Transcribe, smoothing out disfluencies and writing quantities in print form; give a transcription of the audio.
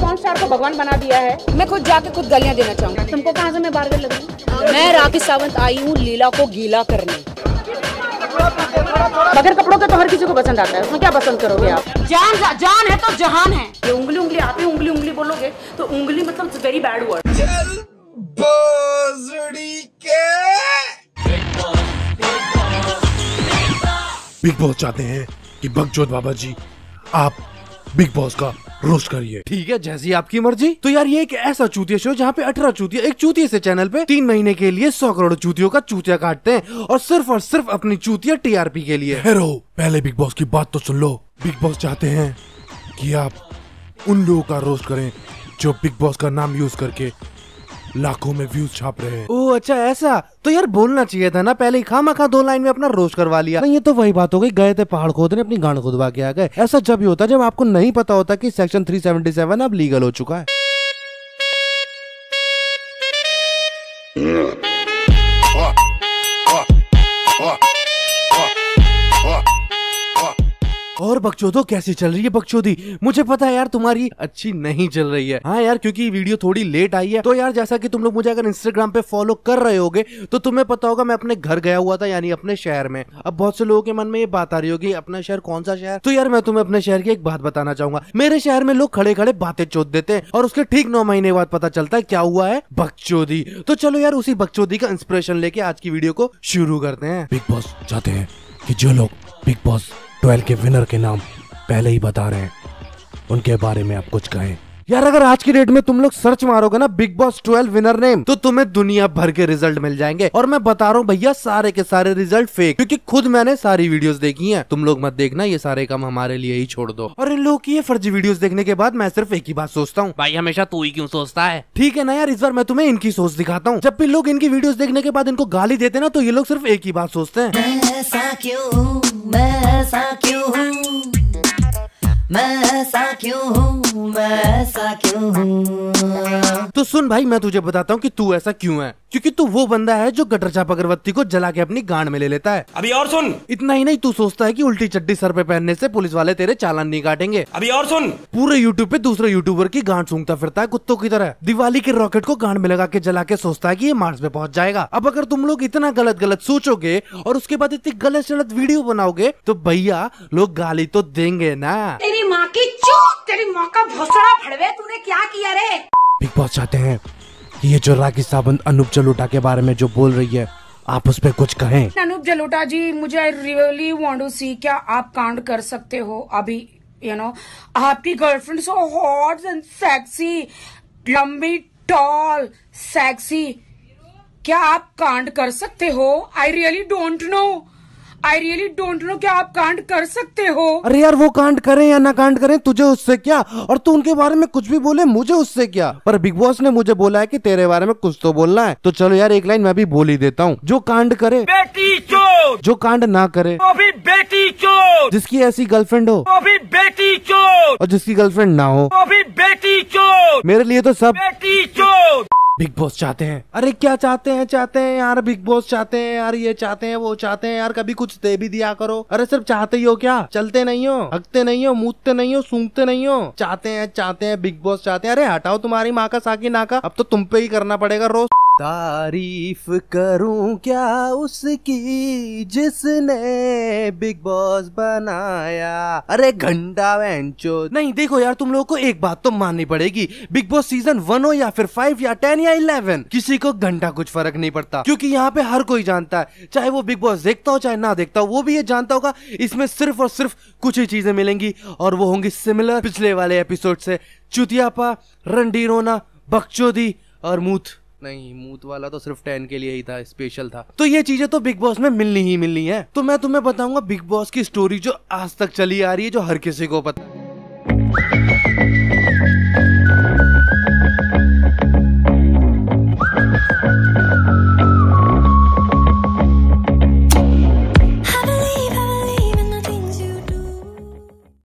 Porn star को भगवान बना दिया है। मैं खुद जाके खुद गालियां देना चाहूंगी। तुमको कहाँ से मैं बारगल लग रही हूँ? मैं राखी सावंत आई हूँ लीला को गीला करने। बगैर कपड़ों के तो हर किसी को पसंद आता है, उसमें क्या पसंद करोगे आप? जान है तो जहान है। ये उंगली आप ही उंगली बोलोगे तो उंगली मतलब very bad word. Bigg Boss चाहते हैं कि बकचोद बाबा जी आप बिग बॉस का रोस्ट करिए। ठीक है, जैसी आपकी मर्जी। तो यार ये एक ऐसा चूतिया शो जहाँ पे 18 चूतिया एक चूतिया से चैनल पे 3 महीने के लिए 100 करोड़ चूतियों का चूतिया काटते हैं और सिर्फ अपनी चूतिया टीआरपी के लिए। हेरो, पहले बिग बॉस की बात तो सुन लो। बिग बॉस चाहते हैं कि आप उन लोगों का रोस्ट करें जो बिग बॉस का नाम यूज करके लाखों में व्यूज छाप रहे हैं। ओह अच्छा ऐसा, तो यार बोलना चाहिए था ना पहले ही। खामा 2 लाइन में अपना रोस्ट करवा लिया। नहीं ये तो वही बात हो गई, गए थे पहाड़ खोदने अपनी गांड खुदवा के आ गए। ऐसा जब ही होता है जब आपको नहीं पता होता कि सेक्शन 377 अब लीगल हो चुका है। और बकचोदो कैसी चल रही है बकचोदी? मुझे पता है यार तुम्हारी अच्छी नहीं चल रही है। हाँ यार, क्योंकि वीडियो थोड़ी लेट आई है। तो यार जैसा कि तुम लोग मुझे अगर इंस्टाग्राम पे फॉलो कर रहे होगे तो तुम्हें पता होगा मैं अपने घर गया हुआ था, यानी अपने शहर में। अब बहुत से लोगों के मन में ये बात आ रही होगी अपना शहर कौन सा शहर? तो यार मैं तुम्हें अपने शहर की एक बात बताना चाहूंगा। मेरे शहर में लोग खड़े खड़े बातें चोद देते हैं और उसके ठीक 9 महीने बाद पता चलता है क्या हुआ है, बकचोदी। तो चलो यार उसी बकचोदी का इंस्पिरेशन लेके आज की वीडियो को शुरू करते हैं। बिग बॉस चाहते हैं कि जो लोग बिग बॉस 12 के विनर के नाम पहले ही बता रहे हैं उनके बारे में आप कुछ कहें। यार अगर आज की डेट में तुम लोग सर्च मारोगे ना बिग बॉस 12 विनर नेम तो तुम्हें दुनिया भर के रिजल्ट मिल जाएंगे। और मैं बता रहा हूँ भैया सारे के सारे रिजल्ट फेक, क्योंकि खुद मैंने सारी वीडियोस देखी हैं। तुम लोग मत देखना, ये सारे काम हमारे लिए ही छोड़ दो। और इन लोगों की ये फर्जी वीडियोस देखने के बाद मैं सिर्फ एक ही बात सोचता हूँ, भाई हमेशा तू ही क्यों सोचता है? ठीक है ना यार, इस बार मैं तुम्हें इनकी सोच दिखाता हूँ। जब भी लोग इनकी वीडियोस देखने के बाद इनको गाली देते ना तो ये लोग सिर्फ एक ही बात सोचते हैं, मैं ऐसा क्यों हूँ, तो सुन भाई मैं तुझे बताता हूँ कि तू ऐसा क्यों है। क्योंकि तू वो बंदा है जो गटर चाप अगरबत्ती को जला के अपनी गांड में ले लेता है। अभी और सुन। इतना ही नहीं, तू सोचता है कि उल्टी चड्डी सर पे पहनने से पुलिस वाले तेरे चालान नहीं काटेंगे। अभी और सुन। पूरे यूट्यूब पे दूसरे यूट्यूबर की गांड सूंघता फिरता है कुत्तों की तरह। दिवाली के रॉकेट को गांड में लगा के जला के सोचता है कि ये मार्स पे पहुंच जाएगा। अब अगर तुम लोग इतना गलत सोचोगे और उसके बाद इतनी गलत वीडियो बनाओगे तो भैया लोग गाली तो देंगे ना। तेरी माँ की चूत, तेरी माँ का भोसड़ा फड़वे, तूने क्या किया रे? बिग बॉस चाहते हैं कि ये जो राखी सावंत अनूप जलोटा के बारे में जो बोल रही है आप उस पर कुछ कहें। अनूप जलोटा जी, मुझे I really want to see, क्या आप कांड कर सकते हो अभी? आपकी girlfriend so hot and sexy, लंबी टॉल सेक्सी, क्या आप कांड कर सकते हो? आई रियली डोंट नो क्या आप कांड कर सकते हो? अरे यार वो कांड करें या ना कांड करें तुझे उससे क्या, और तू उनके बारे में कुछ भी बोले मुझे उससे क्या। पर बिग बॉस ने मुझे बोला है कि तेरे बारे में कुछ तो बोलना है, तो चलो यार एक लाइन मैं भी बोल ही देता हूँ। जो कांड करे बेटी चोद, जो कांड ना करे वो भी बेटी चोद, जिसकी ऐसी गर्लफ्रेंड हो वो भी बेटी चोद, और जिसकी गर्लफ्रेंड ना हो वो भी बेटी चोद। मेरे लिए तो सब बेटी चोद। बिग बॉस चाहते हैं। अरे क्या चाहते हैं यार? बिग बॉस चाहते हैं यार, ये चाहते हैं वो चाहते हैं यार, कभी कुछ दे भी दिया करो। अरे सिर्फ चाहते ही हो क्या? चलते नहीं हो, हकते नहीं हो, मूतते नहीं हो, सूंघते नहीं हो। चाहते हैं बिग बॉस चाहते हैं। अरे हटाओ तुम्हारी माँ का साकी नाका, अब तो तुम पे ही करना पड़ेगा रोज। तारीफ करूं क्या उसकी जिसने बिग बॉस बनाया। अरे घंटा वेंचो नहीं। देखो यार तुम लोगों को एक बात तो माननी पड़ेगी, बिग बॉस सीजन 1 हो या फिर 5 या 10 या 11, किसी को घंटा कुछ फर्क नहीं पड़ता। क्योंकि यहाँ पे हर कोई जानता है, चाहे वो बिग बॉस देखता हो चाहे ना देखता हो, वो भी ये जानता होगा इसमें सिर्फ और सिर्फ कुछ ही चीजें मिलेंगी और वो होंगी सिमिलर पिछले वाले एपिसोड से। चुतियापा, रंडी रोना, बकचोदी और मूत वाला तो सिर्फ 10 के लिए ही था, स्पेशल था। तो ये चीजें तो बिग बॉस में मिलनी ही मिलनी है। तो मैं तुम्हें बताऊंगा बिग बॉस की स्टोरी जो आज तक चली आ रही है, जो हर किसी को पता।